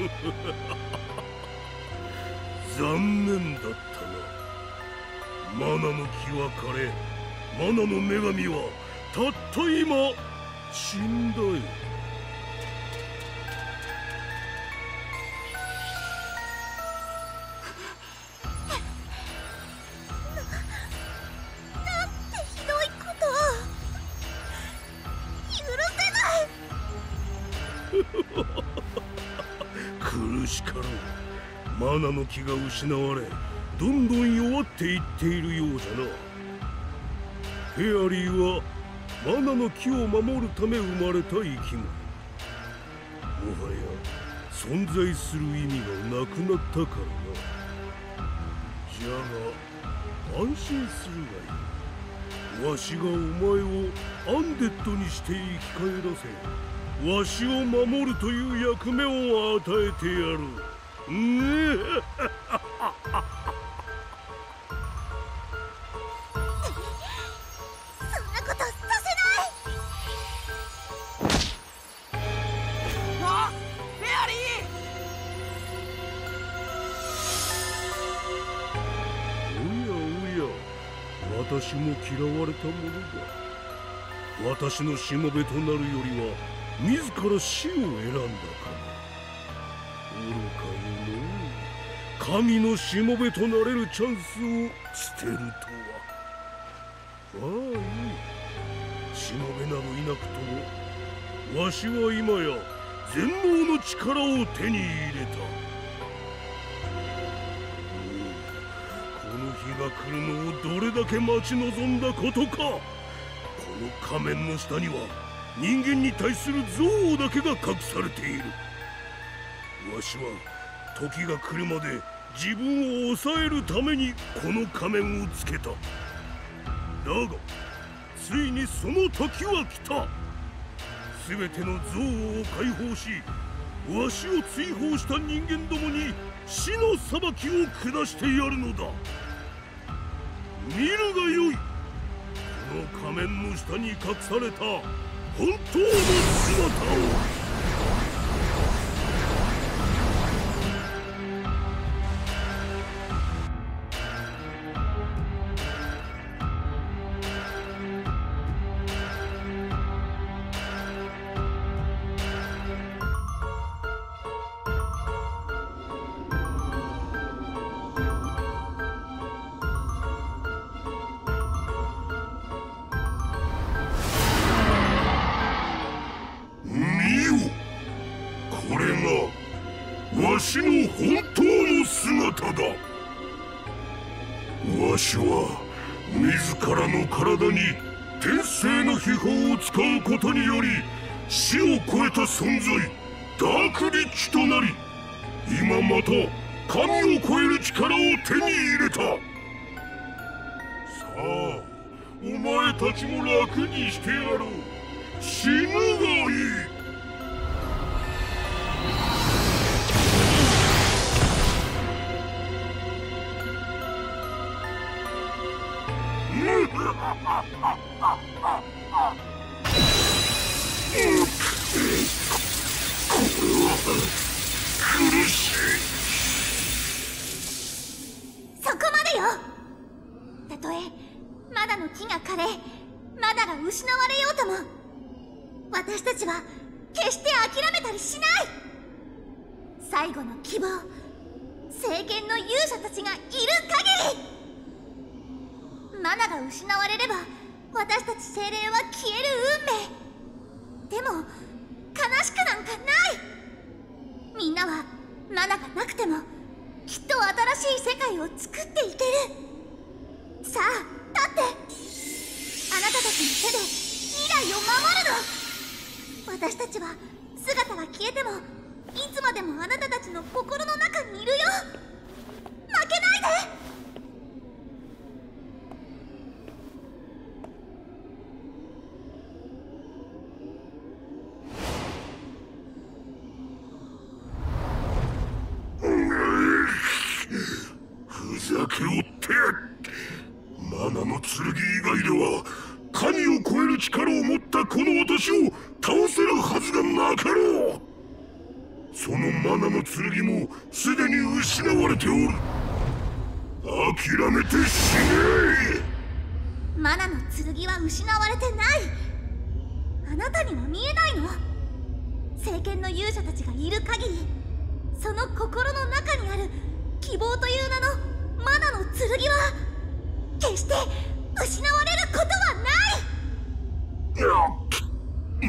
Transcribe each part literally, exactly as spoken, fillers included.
残念だったな。マナの木は枯れ、マナの女神はたった今死んだよ。苦しかろう。マナの木が失われ、どんどん弱っていっているようじゃな。フェアリーはマナの木を守るため生まれた生き物。もはや存在する意味がなくなったからな。じゃが安心するがいい。わしがお前をアンデッドにして生き返らせ、わしを守るという役目を与えてやる。ねえそんなことさせない。 あ、フェアリー。おやおや、私も嫌われたものだ。私のしもべとなるよりは自ら死を選んだかな。愚かよのう。神のしもべとなれるチャンスを捨てるとは。ああ、いい。しもべなどいなくとも、わしは今や全能の力を手に入れた。この日が来るのをどれだけ待ち望んだことか。この仮面の下には人間に対する憎悪だけが隠されている。わしは時が来るまで自分を抑えるためにこの仮面をつけた。だがついにその時は来た。全ての憎悪を解放し、わしを追放した人間どもに死の裁きを下してやるのだ。見るがよい。この仮面の下に隠された本当の姿を。わしの本当の姿だ。わしは自らの体に天性の秘宝を使うことにより死を超えた存在、ダークリッチとなり、今また神を超える力を手に入れた。さあ、お前たちも楽にしてやろう。死ぬがいい。苦しい。 そこまでよ。たとえマナの木が枯れ、マナが失われようとも、私たちは決して諦めたりしない。最後の希望、聖剣の勇者たちがいる限り。マナが失われれば私たち精霊は消える運命。でも悲しくなんかない。みんなはマナがなくてもきっと新しい世界を作っていける。さあ立って。あなたたちの手で未来を守るの。私たちは姿が消えてもいつまでもあなたたちの心の中にいるよ。負けないで。 ふざけおって。マナの剣以外では神を超える力を持ったこの私を倒せるはずがなかろう。そのマナの剣もすでに失われておる。諦めて死ね。 マナの剣は失われてない。あなたには見えないの。聖剣の勇者たちがいる限り、その心の中にある希望という名のマナの剣は決して失われることはない。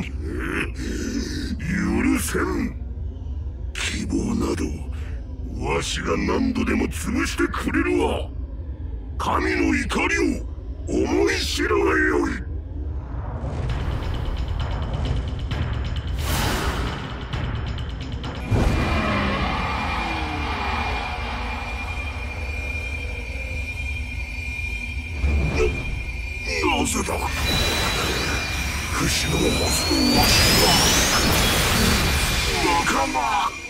許せん。希望などわしが何度でも潰してくれるわ。神の怒りを思い知るがよい。な、なぜだ。不死のはずのわしが仲間。